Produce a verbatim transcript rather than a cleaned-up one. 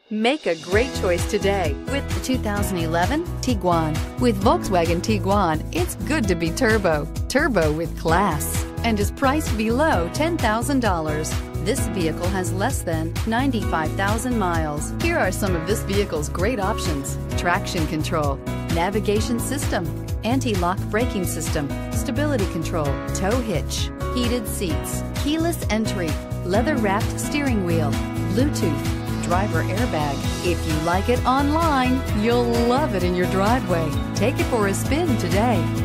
Make a great choice today with the two thousand eleven Tiguan. With Volkswagen Tiguan, it's good to be turbo. Turbo with class, and is priced below ten thousand dollars. This vehicle has less than ninety-five thousand miles. Here are some of this vehicle's great options: traction control, navigation system, anti-lock braking system, stability control, tow hitch, heated seats, keyless entry, leather-wrapped steering wheel, Bluetooth, driver airbag. If you like it online, you'll love it in your driveway. Take it for a spin today.